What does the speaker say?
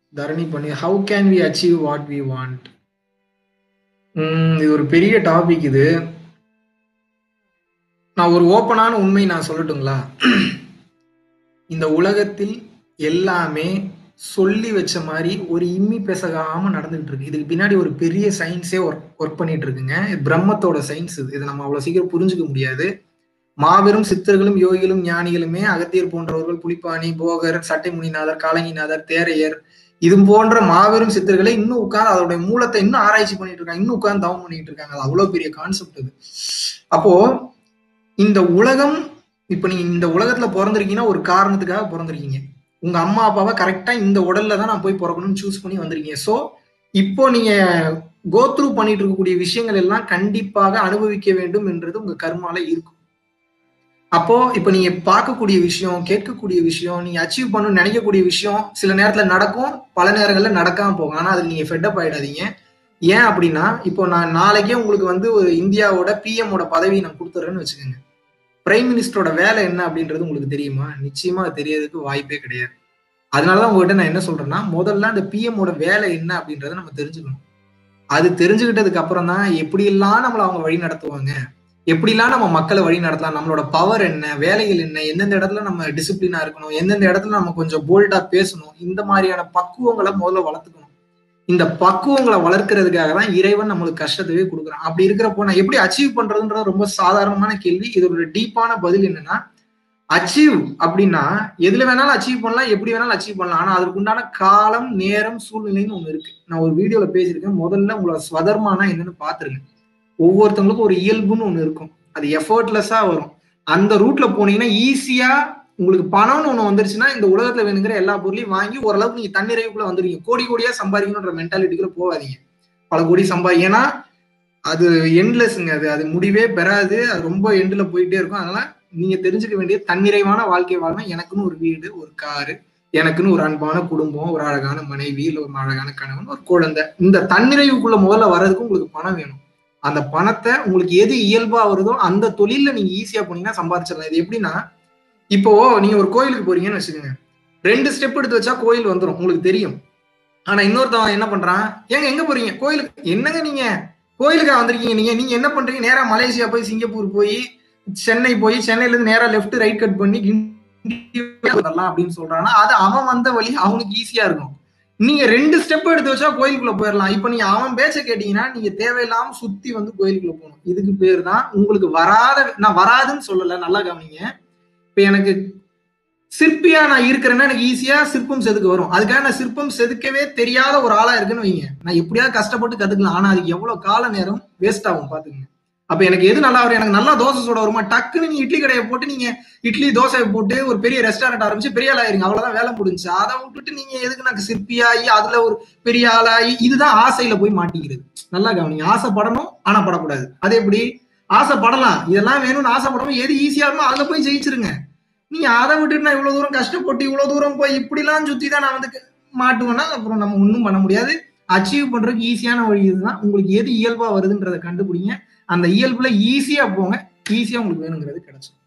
தரணி பண்ணி how can we achieve what we want? இது ஒரு பெரிய டாபிக் இது. நான் ஒரு ஓப்பனான உண்மை நான் சொல்லட்டுங்களா? இந்த உலகத்தில் எல்லாமே சொல்லி வச்ச மாதிரி ஒரு இம்மி பெசகாம நடந்துகிட்டு இருக்கு. இதுக்கு பின்னாடி ஒரு பெரிய சயின்ஸே ஒர்க் பண்ணிட்டு இருக்குங்க. பிரம்மத்தோட சயின்ஸ் இது. இதை நம்ம அவ்வளவு சீக்கிரம் புரிஞ்சுக்க முடியாது. மாபெரும் சித்தர்களும் யோகிகளும் ஞானிகளுமே அகத்தியர் போன்றவர்கள், புலிப்பாணி, போகர், சட்டை முனிநாதர், காலங்கிநாதர், தேரையர், இது போன்ற மாபெரும் சித்தர்களை இன்னும் உட்கார்ந்து அதோடைய மூலத்தை இன்னும் ஆராய்ச்சி பண்ணிட்டு இருக்காங்க. இன்னும் உட்கார்ந்து தவம் பண்ணிட்டு இருக்காங்க. அது அவ்வளவு பெரிய கான்செப்ட் அது. அப்போ இந்த உலகம், இப்ப நீங்க இந்த உலகத்துல பிறந்திருக்கீங்கன்னா ஒரு காரணத்துக்காக பிறந்திருக்கீங்க. உங்க அம்மா அப்பாவை கரெக்டா இந்த உடல்ல தான் நான் போய் பிறக்கணும்னு சூஸ் பண்ணி வந்திருக்கீங்க. சோ இப்போ நீங்க கோ த்ரூ பண்ணிட்டு இருக்கக்கூடிய விஷயங்கள் எல்லாம் கண்டிப்பாக அனுபவிக்க வேண்டும் என்றது உங்க கர்மால இருக்கும். அப்போ இப்ப நீங்க பார்க்கக்கூடிய விஷயம், கேட்கக்கூடிய விஷயம், நீங்க அச்சீவ் பண்ணணும்னு நினைக்கக்கூடிய விஷயம் சில நேரத்துல நடக்கும், பல நேரங்கள்ல நடக்காம போகும். ஆனா அதுக்கு நீங்க ஃபெட்டப் ஆயிடாதீங்க. ஏன் அப்படின்னா, இப்போ நான் நாளைக்கே உங்களுக்கு வந்து ஒரு இந்தியாவோட பிஎம்மோட பதவி நான் கொடுத்துறேன்னு வச்சுக்கோங்க. பிரைம் மினிஸ்டரோட வேலை என்ன அப்படின்றது உங்களுக்கு தெரியுமா? நிச்சயமா தெரியறதுக்கு வாய்ப்பே கிடையாது. அதனாலதான் உங்ககிட்ட நான் என்ன சொல்றேன்னா, முதல்ல அந்த பிஎம்மோட வேலை என்ன அப்படின்றத நம்ம தெரிஞ்சுக்கணும். அது தெரிஞ்சுக்கிட்டதுக்கு அப்புறம் தான் எப்படியெல்லாம் நம்மளை அவங்க வழி நடத்துவாங்க, எப்படிலாம் நம்ம மக்களை வழி நடத்தலாம், நம்மளோட பவர் என்ன, வேலைகள் என்ன, எந்தெந்த இடத்துல நம்ம டிசிப்ளினா இருக்கணும், எந்தெந்த இடத்துல நம்ம கொஞ்சம் போல்டா பேசணும், இந்த மாதிரியான பக்குவங்களை முதல்ல வளர்த்துக்கணும். இந்த பக்குவங்களை வளர்க்கறதுக்காக தான் இறைவன் நம்மளுக்கு கஷ்டத்தையே கொடுக்குறான். அப்படி இருக்கிறப்போ நான் எப்படி அச்சீவ் பண்றதுன்றது ரொம்ப சாதாரணமான கேள்வி. இதோட டீப்பான பதில் என்னன்னா, அச்சீவ் அப்படின்னா எதுல வேணாலும் அச்சீவ் பண்ணலாம், எப்படி வேணாலும் அச்சீவ் பண்ணலாம். ஆனா அதுக்கு உண்டான காலம், நேரம், சூழ்நிலைன்னு ஒண்ணு இருக்கு. நான் ஒரு வீடியோல பேசியிருக்கேன். முதல்ல உங்களோட ஸ்வதர்மானா என்னன்னு பாத்துருங்க. ஒவ்வொருத்தவங்களுக்கும் ஒரு இயல்புன்னு ஒண்ணு இருக்கும். அது எஃபர்ட்லெஸ்ஸா வரும். அந்த ரூட்ல போனீங்கன்னா ஈஸியா உங்களுக்கு பணம்னு ஒண்ணு வந்துருச்சுன்னா இந்த உலகத்துல வேணுங்கிற எல்லா பொருளையும் வாங்கி ஓரளவுக்கு நீங்க தன்னிறைவுக்குள்ள வந்துருவீங்க. கோடி கோடியா சம்பாதிக்கணும்ன்ற மென்டாலிட்டிக்குள்ள போகாதீங்க. பல கோடி ஏன்னா அது எண்ட்லெஸ்ங்க. அது முடிவே பெறாது. அது ரொம்ப எண்ட்ல போயிட்டே இருக்கும். அதனால நீங்க தெரிஞ்சுக்க வேண்டிய தன்னிறைவான வாழ்க்கை வாழணும். எனக்குன்னு ஒரு வீடு, ஒரு காரு, எனக்குன்னு ஒரு அன்பான குடும்பம், ஒரு அழகான மனைவி, இல்ல ஒரு அழகான கணவன், ஒரு குழந்தை. இந்த தன்னிறைவுக்குள்ள முதல்ல வர்றதுக்கு உங்களுக்கு பணம் வேணும். அந்த பணத்தை உங்களுக்கு எது இயல்பா வருதோ அந்த தொழில நீங்க ஈஸியா போனீங்கன்னா சம்பாதிச்சிடலாம். இது எப்படின்னா, இப்போ நீங்க ஒரு கோயிலுக்கு போறீங்கன்னு வச்சுக்கோங்க. 2 ஸ்டெப் எடுத்து வச்சா கோயில் வந்துடும், உங்களுக்கு தெரியும். ஆனா இன்னொருத்தவன் என்ன பண்றான், ஏங்க எங்க போறீங்க? கோயிலுக்கு. என்னங்க நீங்க கோயிலுக்கா வந்திருக்கீங்க? நீங்க என்ன பண்றீங்க? நேரா மலேசியா போய், சிங்கப்பூர் போய், சென்னை போய், சென்னையில இருந்து நேரா லெஃப்ட் ரைட் கட் பண்ணி வரலாம் அப்படின்னு சொல்றான்னா, அது அவன் வந்த வழி அவனுக்கு ஈஸியா இருக்கும். நீங்க 2 ஸ்டெப் எடுத்து வச்சா கோயிலுக்குள்ள போயிடலாம். இப்ப நீங்க அவன் பேச்ச கேட்டீங்கன்னா நீங்க தேவையில்லாம சுத்தி வந்து கோயிலுக்குள்ள போகணும். இதுக்கு பேர் தான் உங்களுக்கு நான் வராதுன்னு சொல்லல, நல்லா கவனிங்க. இப்ப எனக்கு சிற்பியா நான் இருக்கிறேன்னா எனக்கு ஈஸியா சிற்பம் செதுக்க வரும். அதுக்காக நான் சிற்பம் செதுக்கவே தெரியாத ஒரு ஆளா இருக்குன்னு வைங்க, நான் எப்படியாவது கஷ்டப்பட்டு கத்துக்கலாம். ஆனா அதுக்கு எவ்வளவு கால நேரம் வேஸ்ட் ஆகும் பாத்துக்கங்க. அப்ப எனக்கு எது நல்லா வரும்? எனக்கு நல்லா தோசை சுட வருமா? டக்குன்னு நீங்க இட்லி கடையை போட்டு நீங்க இட்லி தோசையை போட்டு ஒரு பெரிய ரெஸ்டாரண்ட் ஆரம்பிச்சு பெரிய ஆளாயிருங்க. அவ்வளவுதான் வேலை முடிஞ்சு. அதை விட்டுட்டு நீங்க எதுக்கு எனக்கு சிற்பியாகி அதுல ஒரு பெரிய ஆளாகி, இதுதான் ஆசையில போய் மாட்டிக்கிறது. நல்லா கவனிங்க. ஆசைப்படணும், ஆனா படக்கூடாது. அது எப்படி? ஆசைப்படலாம், இதெல்லாம் வேணும்னு ஆசைப்படணும், எது ஈஸியா இருக்குமோ அதுல போய் ஜெயிச்சிருங்க. நீங்க அதை விட்டுட்டு நான் இவ்வளவு தூரம் கஷ்டப்பட்டு இவ்வளவு தூரம் போய் இப்படிலாம் சுத்தி தான் நான் வந்து மாட்டுவேன்னா அப்புறம் நம்ம ஒன்றும் பண்ண முடியாது. அச்சீவ் பண்றதுக்கு ஈஸியான வழி இதுதான். உங்களுக்கு எது இயல்பா வருதுன்றதை கண்டுபிடிங்க. அந்த இயல்புல ஈஸியா போங்க. ஈஸியா உங்களுக்கு வேணுங்கிறது கிடைச்சிடும்.